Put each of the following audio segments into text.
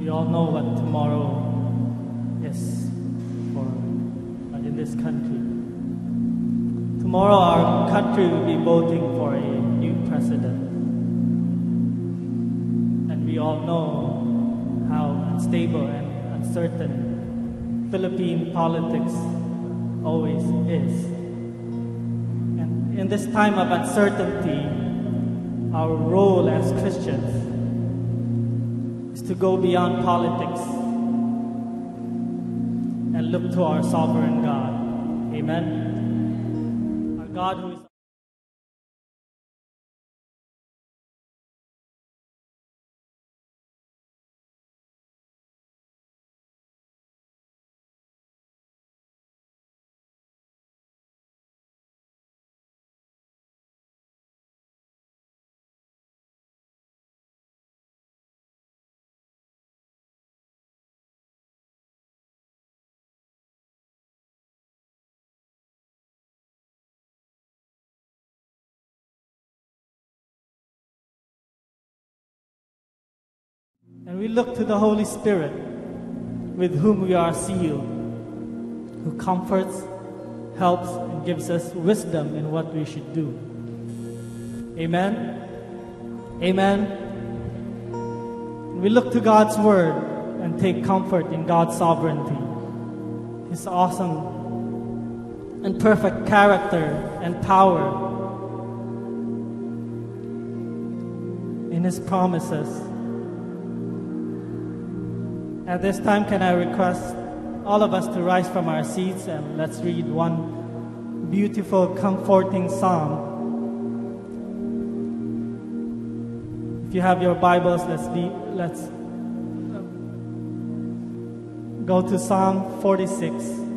You all know what tomorrow is for in this country. Tomorrow our country will be voting for a new president. And we all know how unstable and uncertain Philippine politics always is. And in this time of uncertainty, our role as Christians is to go beyond politics and look to our sovereign God. Amen. Our God who is and we look to the Holy Spirit, with whom we are sealed, who comforts, helps, and gives us wisdom in what we should do. Amen? Amen? We look to God's Word and take comfort in God's sovereignty, His awesome and perfect character and power, in His promises. At this time, can I request all of us to rise from our seats and let's read one beautiful, comforting psalm. If you have your Bibles, let's go to Psalm 46.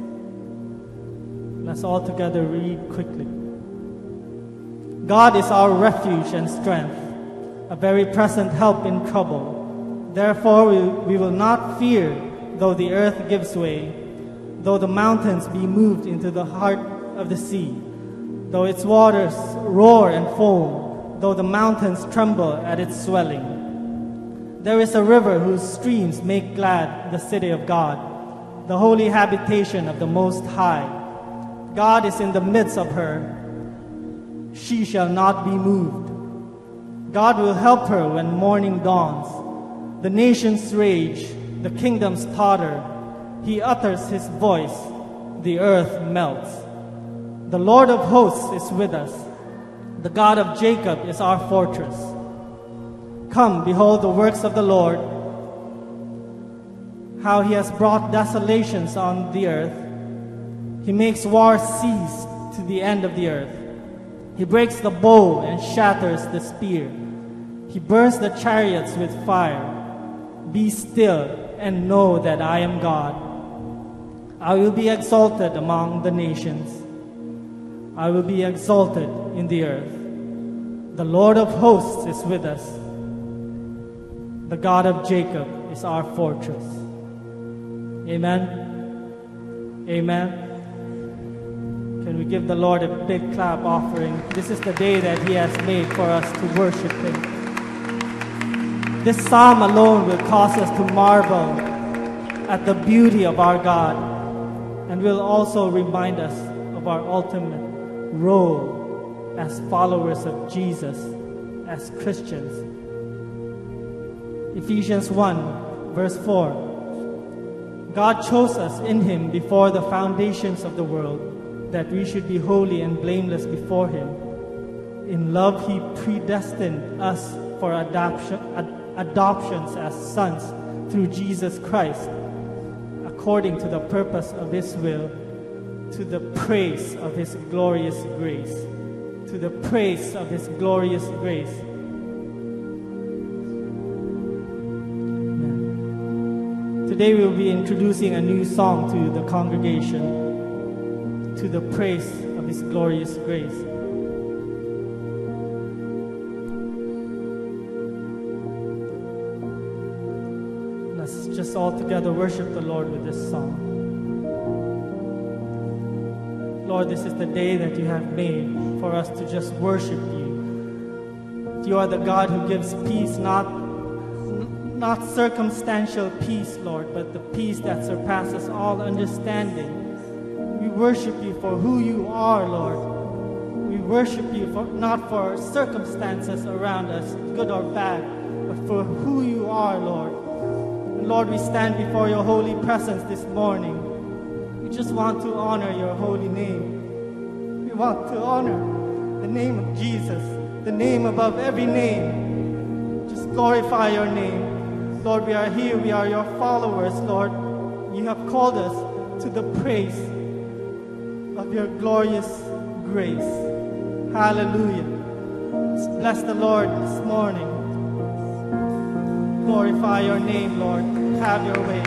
Let's all together read quickly. God is our refuge and strength, a very present help in trouble. Therefore we will not fear, though the earth gives way, though the mountains be moved into the heart of the sea, though its waters roar and foam, though the mountains tremble at its swelling. There is a river whose streams make glad the city of God, the holy habitation of the Most High. God is in the midst of her. She shall not be moved. God will help her when morning dawns. The nations rage, the kingdoms totter. He utters his voice, the earth melts. The Lord of hosts is with us. The God of Jacob is our fortress. Come, behold the works of the Lord, how he has brought desolations on the earth. He makes war cease to the end of the earth. He breaks the bow and shatters the spear. He burns the chariots with fire. Be still and know that I am God. I will be exalted among the nations. I will be exalted in the earth. The Lord of hosts is with us. The God of Jacob is our fortress. Amen. Amen. Can we give the Lord a big clap offering? This is the day that He has made for us to worship Him. This psalm alone will cause us to marvel at the beauty of our God, and will also remind us of our ultimate role as followers of Jesus, as Christians. Ephesians 1, verse 4. God chose us in Him before the foundations of the world, that we should be holy and blameless before Him. In love He predestined us for adoptions as sons through Jesus Christ, according to the purpose of His will, to the praise of His glorious grace. To the praise of His glorious grace. Amen. Today we will be introducing a new song to the congregation, to the praise of His glorious grace. Let's just all together worship the Lord with this song. Lord, this is the day that you have made for us to just worship you. You are the God who gives peace, not not circumstantial peace, Lord, but the peace that surpasses all understanding. We worship you for who you are, Lord. We worship you not for circumstances around us, good or bad, but for who you are, Lord. And Lord, we stand before your holy presence this morning. We just want to honor your holy name. We want to honor the name of Jesus, the name above every name. Just glorify your name. Lord, we are here. We are your followers, Lord. You have called us to the praise of your glorious grace. Hallelujah. Let's bless the Lord this morning. Glorify your name, Lord. Have your way.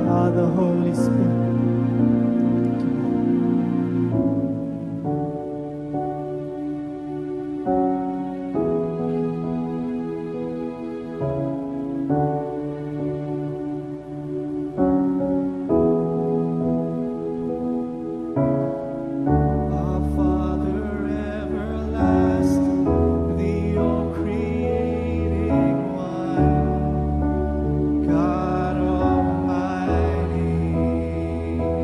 the Holy Spirit. God Almighty.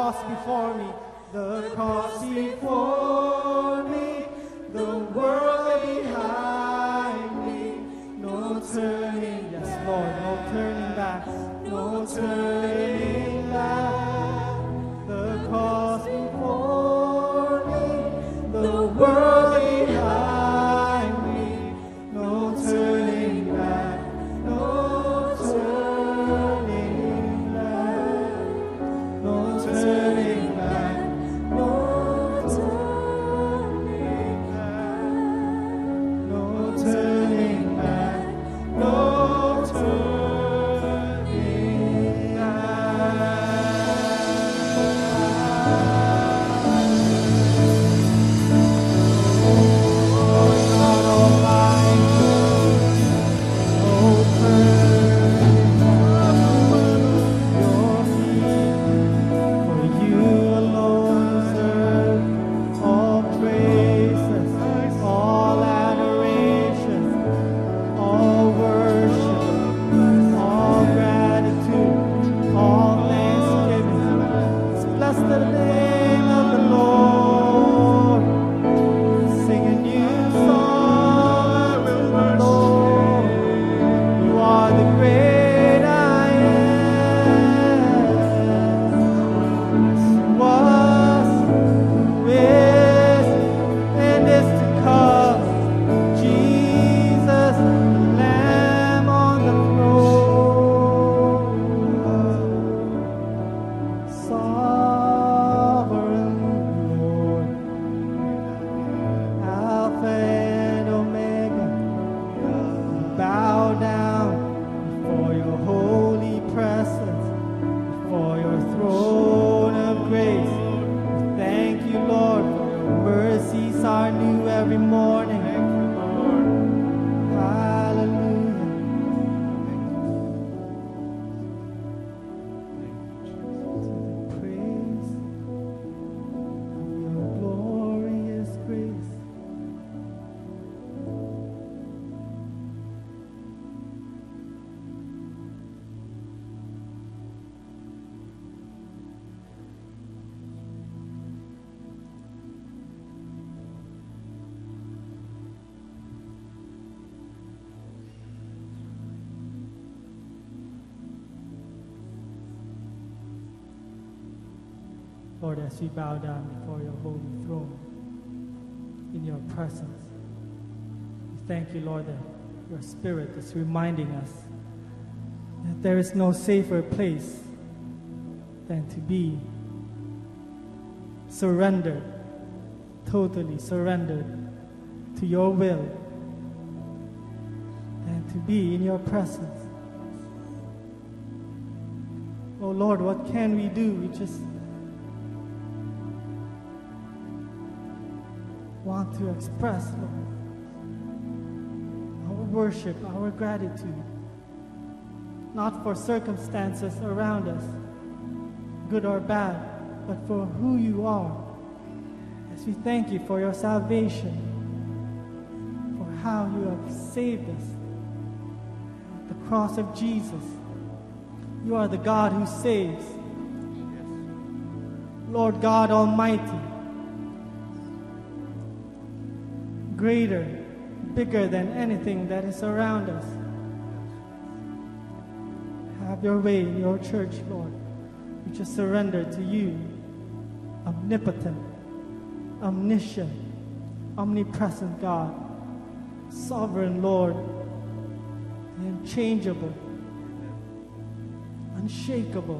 cross before me, the cross before me, the world behind me. No turning, yes Lord, no turning back, no turning back. The cross before me, the world behind me. No turning back, no turning back, no turning back, no turning back, no turning back, no turning Lord, as we bow down before your holy throne, in your presence, we thank you, Lord, that your Spirit is reminding us that there is no safer place than to be surrendered, totally surrendered to your will, than to be in your presence. Oh Lord, what can we do? We just want to express, Lord, our worship, our gratitude, not for circumstances around us, good or bad, but for who you are. As we thank you for your salvation, for how you have saved us at the cross of Jesus. You are the God who saves. Lord God Almighty, greater, bigger than anything that is around us. Have your way in your church, Lord. We just surrender to you, omnipotent, omniscient, omnipresent God, sovereign Lord, unchangeable, unshakable,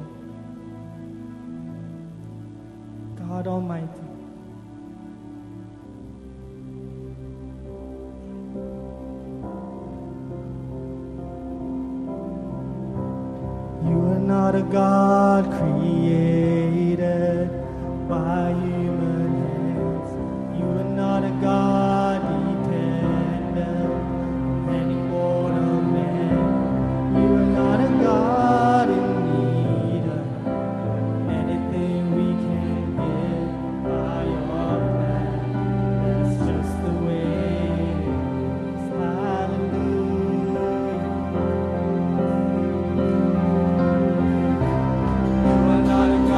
God Almighty. You are not a God created by human hands. You are not a God dependent on any mortal man. You are not a God in need of anything we can get by your plan. That's just the way it is. Hallelujah. You are not a God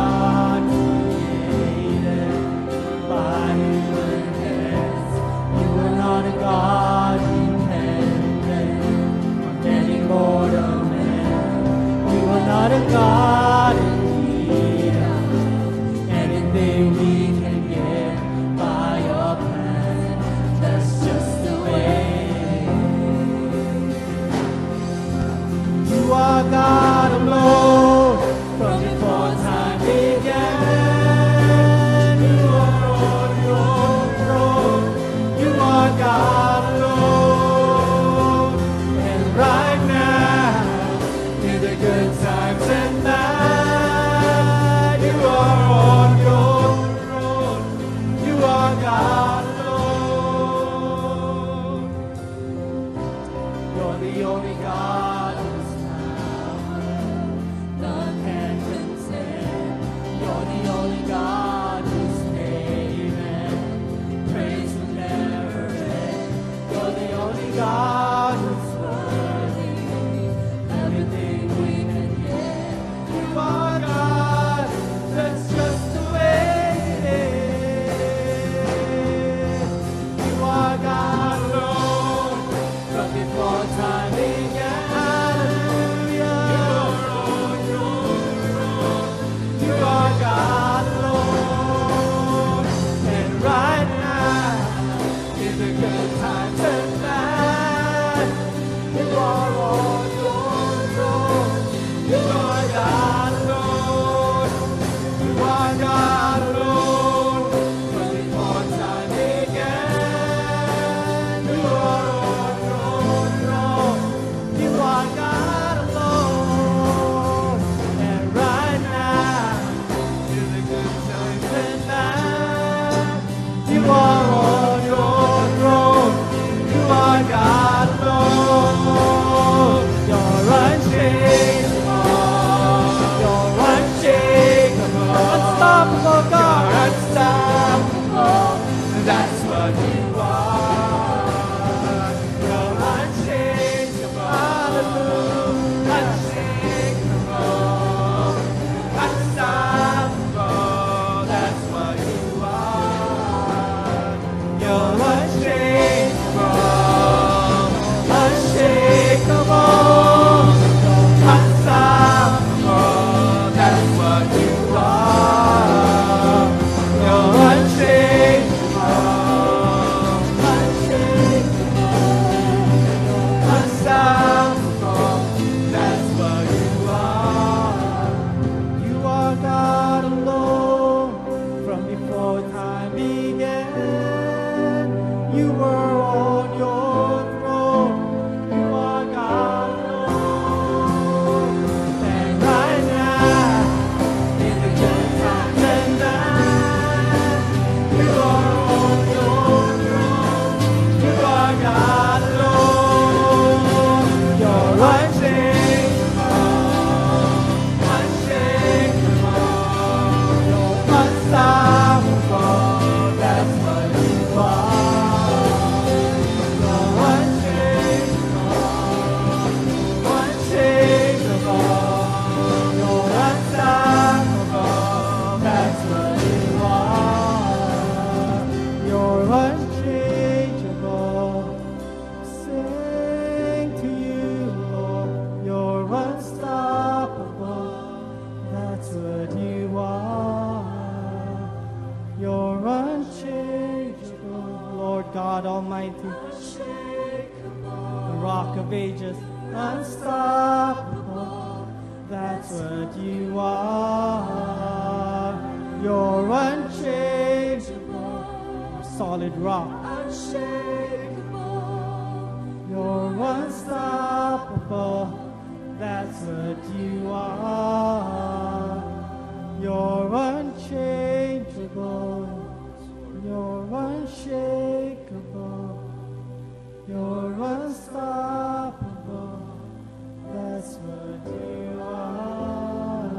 what you are. You're unchangeable, unshakable, unstoppable. That's what you are. You're unchangeable, unshakable, unstoppable. That's what you are. You're unchangeable, unshakable, unstoppable. That's what you are. You are God alone from before time began. You were on your throne. You are God alone. And right now, in the good times and bad, you are on your throne. You are God alone. You're unchangeable, unshakable, unstoppable. That's what you are. You're unchangeable, unshakable, you're unstoppable. That's what you are. You're unchangeable. Sing to you, Lord. You're unstoppable. That's what you are. You're unchangeable, Lord God Almighty, the Rock of Ages, unstoppable. That's what you are. You're unchangeable, solid rock, you're unstoppable. That's what you are. You're unchangeable. You're unshakable. You're unstoppable. That's what you are.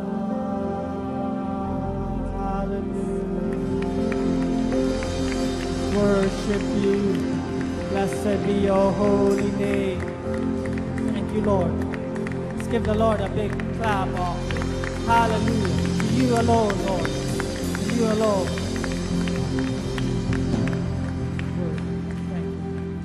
Hallelujah. Worship you. Blessed be your holy name. Thank you, Lord. Let's give the Lord a big clap off. Hallelujah. To you alone, Lord. To you alone. Thank you.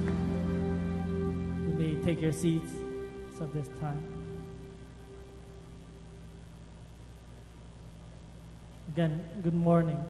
You may take your seats at this time. Again, good morning.